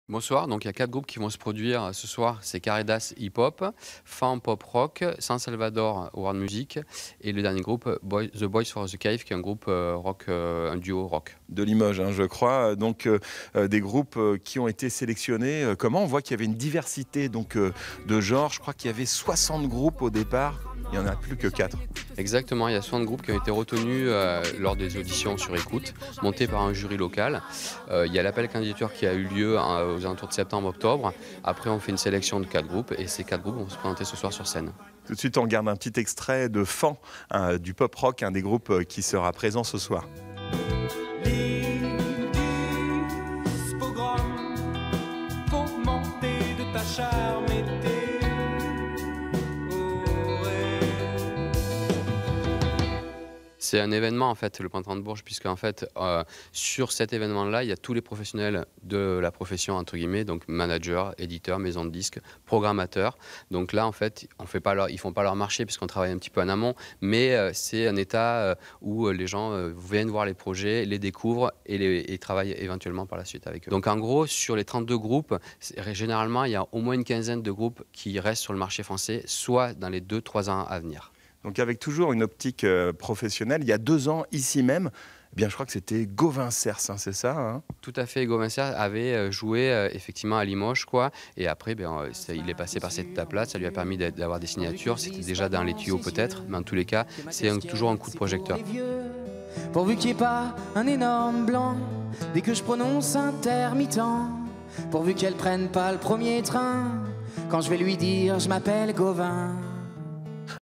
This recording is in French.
Bonsoir, donc il y a 4 groupes qui vont se produire ce soir. C'est Caredas Hip Hop, Fan Pop Rock, San Salvador World Music et le dernier groupe The Boys for the Cave qui est un groupe rock, un duo rock. De Limoges, hein, je crois. Donc des groupes qui ont été sélectionnés. Comment on voit qu'il y avait une diversité de genres. Je crois qu'il y avait 60 groupes au départ. Il n'y en a plus que 4. Exactement, il y a 60 groupes qui ont été retenus lors des auditions sur écoute, montés par un jury local. Il y a l'appel candidature qui a eu lieu aux alentours de septembre-octobre. Après, on fait une sélection de 4 groupes et ces 4 groupes vont se présenter ce soir sur scène. Tout de suite, on regarde un petit extrait de Fan, du pop rock, un des groupes qui sera présent ce soir. C'est un événement en fait, le Printemps de Bourges, puisque en fait, sur cet événement-là, il y a tous les professionnels de la profession, entre guillemets, donc managers, éditeurs, maisons de disques, programmateurs. Donc là, en fait, ils font pas leur marché puisqu'on travaille un petit peu en amont, mais c'est un état où les gens viennent voir les projets, les découvrent et travaillent éventuellement par la suite avec eux. Donc en gros, sur les 32 groupes, généralement, il y a au moins une quinzaine de groupes qui restent sur le marché français, soit dans les 2-3 ans à venir. Donc avec toujours une optique professionnelle, il y a 2 ans, ici même, eh bien, je crois que c'était Gauvin Cers, hein, c'est ça, hein? Tout à fait, Gauvin Cers avait joué effectivement à Limoges, quoi, et après il est passé par cette étape-là, ça lui a permis d'avoir des signatures, c'était déjà dans les tuyaux peut-être, mais en tous les cas, c'est toujours un coup de projecteur. Pourvu qu'il n'y ait pas un énorme blanc, dès que je prononce intermittent, pourvu qu'elle prenne pas le premier train, quand je vais lui dire je m'appelle Gauvin.